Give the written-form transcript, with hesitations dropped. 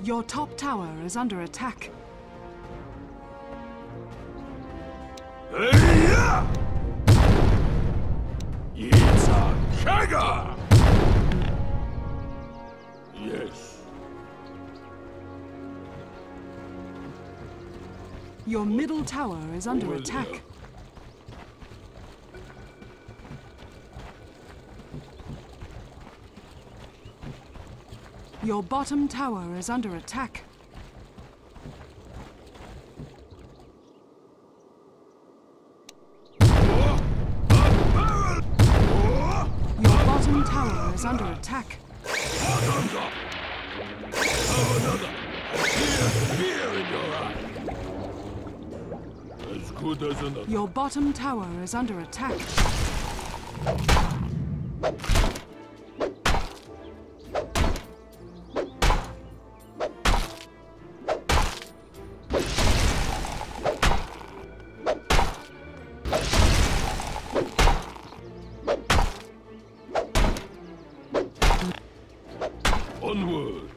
Your top tower is under attack. It's a kegger! Yes. Your middle tower is under attack. Your bottom tower is under attack. Your bottom tower is under attack. As good as another. Your bottom tower is under attack. Onward.